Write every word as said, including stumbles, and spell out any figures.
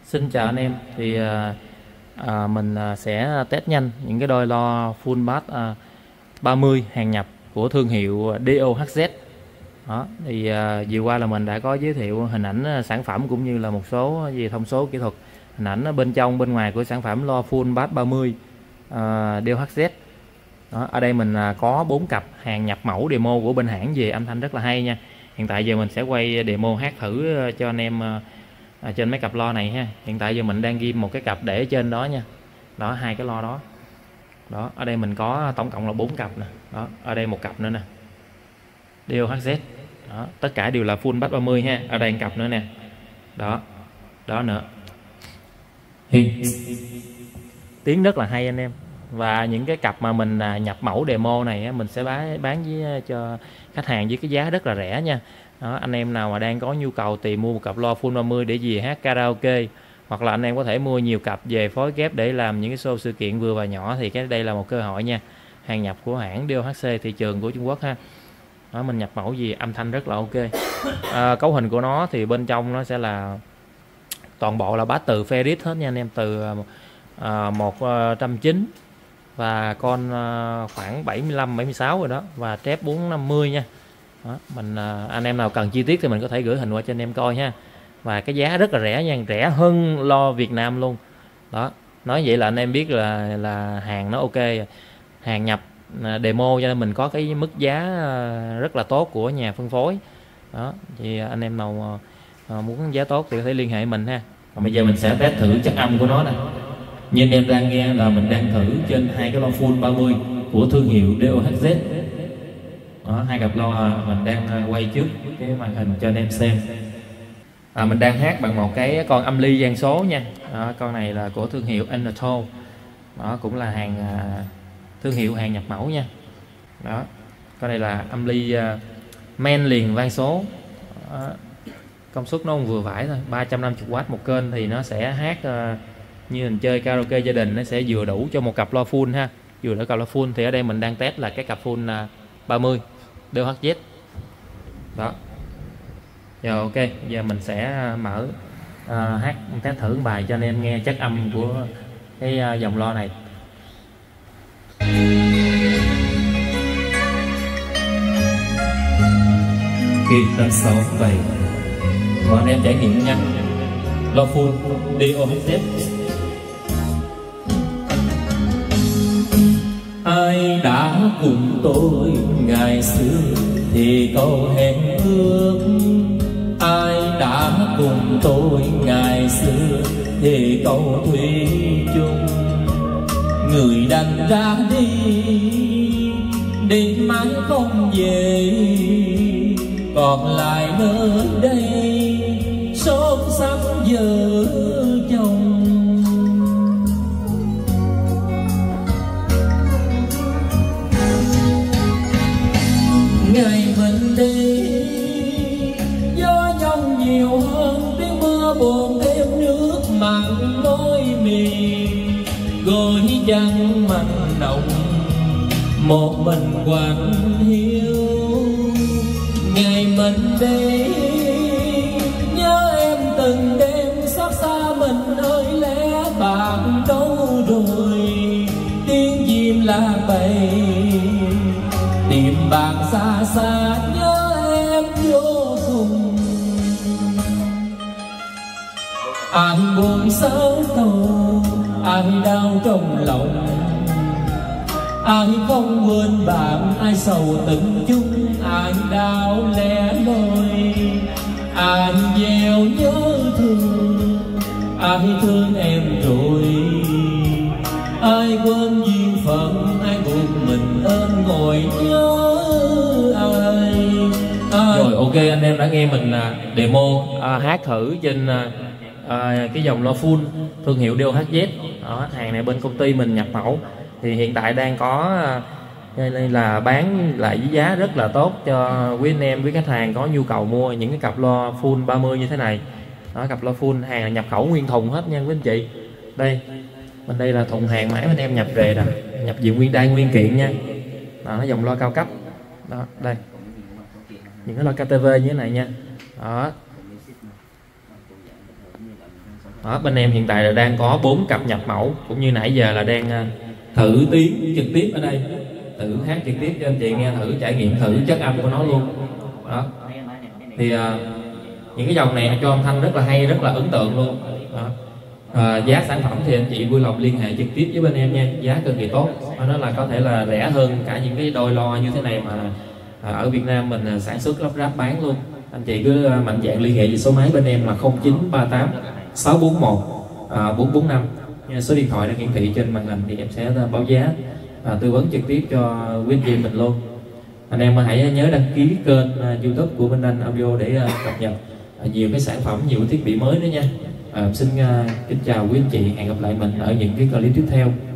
Xin chào anh em. Thì à, à, mình à, sẽ test nhanh những cái đôi loa full bass à, ba mươi hàng nhập của thương hiệu đê o hát dét. Đó, thì à, vừa qua là mình đã có giới thiệu hình ảnh à, sản phẩm cũng như là một số về thông số kỹ thuật, hình ảnh ở bên trong bên ngoài của sản phẩm loa full bass ba mươi à, đê o hát dét. Đó, ở đây mình à, có bốn cặp hàng nhập mẫu demo của bên hãng về, âm thanh rất là hay nha. Hiện tại giờ mình sẽ quay demo hát thử cho anh em à, À, trên mấy cặp loa này ha. Hiện tại giờ mình đang ghim một cái cặp để trên đó nha. Đó, hai cái loa đó. Đó, ở đây mình có tổng cộng là bốn cặp nè. Đó, ở đây một cặp nữa nè. đê o hát dét. Đó, tất cả đều là full bass ba mươi ha. Ở đây một cặp nữa nè. Đó. Đó nữa. Tiếng rất là hay anh em. Và những cái cặp mà mình à, nhập mẫu demo này mình sẽ bán bán với cho khách hàng với cái giá rất là rẻ nha. Đó, anh em nào mà đang có nhu cầu tìm mua một cặp loa full ba mươi để về hát karaoke, hoặc là anh em có thể mua nhiều cặp về phối ghép để làm những cái show sự kiện vừa và nhỏ, thì cái đây là một cơ hội nha. Hàng nhập của hãng đê o hát xê, thị trường của Trung Quốc ha. Đó, mình nhập mẫu gì âm thanh rất là ok. À, cấu hình của nó thì bên trong nó sẽ là toàn bộ là bass từ Ferris hết nha anh em, từ à, một trăm chín mươi và con à, khoảng bảy mươi lăm bảy mươi sáu rồi đó, và trép bốn năm mươi nha. Đó, mình anh em nào cần chi tiết thì mình có thể gửi hình qua cho anh em coi ha. Và cái giá rất là rẻ nha, rẻ hơn lo Việt Nam luôn. Đó, nói vậy là anh em biết là là hàng nó ok, hàng nhập demo, cho nên mình có cái mức giá rất là tốt của nhà phân phối. Đó, thì anh em nào muốn giá tốt thì có thể liên hệ mình ha. Còn bây giờ mình sẽ test thử chất âm của nó nè. Như anh em đang nghe là mình đang thử trên hai cái loa full ba mươi của thương hiệu đê o hát dét. Đó, hai cặp loa mình đang quay trước cái màn hình cho anh em xem. À, mình đang hát bằng một cái con âm ly gian số nha. Đó, con này là của thương hiệu Enertone. Đó, cũng là hàng à, thương hiệu hàng nhập mẫu nha. Đó, con này là âm ly à, men liền van số. Đó, công suất nó vừa phải thôi, ba trăm năm mươi oát một kênh, thì nó sẽ hát à, như mình chơi karaoke gia đình, nó sẽ vừa đủ cho một cặp loa full ha. Vừa đủ cặp loa full. Thì ở đây mình đang test là cái cặp full à, ba mươi đê o hát dét. Đó. Rồi ok, giờ mình sẽ mở uh, hát test thử bài cho anh em nghe chất âm của cái uh, dòng loa này. Guitar sáu bảy. Và anh em trải nghiệm nha. Loa full đê o hát dét. Ai đã cùng tôi ngày xưa thì câu hẹn ước, ai đã cùng tôi ngày xưa thì câu thủy chung. Người đành ra đi, đi mãi không về, còn lại nơi đây xót sắc vợ chồng. Ngày mình đi, gió giông nhiều hơn tiếng mưa buồn, thêm nước mặn môi miền, gối chăn mặn nồng một mình quạnh hiu. Ngày mình đi, nhớ em từng đêm xót xa mình ơi lẽ bạn đâu rồi, tiếng chim la bầy tìm bạn xa xa, nhớ em vô cùng. Ai buồn sớm cầu, ai đau trong lòng, ai không quên bạn, ai sầu từng chung, ai đau lẻ loi, ai gieo nhớ thương, ai thương em rồi, ai quên duyên phận, ai buộc mình ơn ngồi nhớ ai, ai. Rồi ok, anh em đã nghe mình demo à, hát thử trên à, cái dòng loa full thương hiệu đê o hát dét. Đó, hàng này bên công ty mình nhập mẫu, thì hiện tại đang có đây là bán lại với giá rất là tốt cho quý anh em, quý khách hàng có nhu cầu mua những cái cặp loa full ba mươi như thế này. Đó, cặp loa full hàng nhập khẩu nguyên thùng hết nha quý anh chị. Đây, bên đây là thùng hàng máy anh em nhập về rồi, nhập về nguyên đai nguyên kiện nha. Đó, nó dòng loa cao cấp. Đó, đây những cái loa ca tê vê như thế này nha. Đó, Đó, bên em hiện tại là đang có bốn cặp nhập mẫu, cũng như nãy giờ là đang à, thử tiếng trực tiếp ở đây, thử hát trực tiếp cho anh chị nghe, thử trải nghiệm thử chất âm của nó luôn. Đó thì à, những cái dòng này cho âm thanh rất là hay, rất là ấn tượng luôn. Đó. À, giá sản phẩm thì anh chị vui lòng liên hệ trực tiếp với bên em nha, giá cực kỳ tốt, nó là có thể là rẻ hơn cả những cái đôi lo như thế này mà à, ở Việt Nam mình sản xuất lắp ráp bán luôn. Anh chị cứ mạnh dạn liên hệ với số máy bên em là không chín ba tám sáu bốn một bốn bốn năm, số điện thoại đang hiển thị trên màn hình thì em sẽ báo giá, à, tư vấn trực tiếp cho quý anh chị mình luôn. Anh em hãy nhớ đăng ký kênh uh, YouTube của Minh Anh Audio để uh, cập nhật uh, nhiều cái sản phẩm, nhiều cái thiết bị mới nữa nha. Uh, xin uh, kính chào quý anh chị, hẹn gặp lại mình ở những cái clip tiếp theo.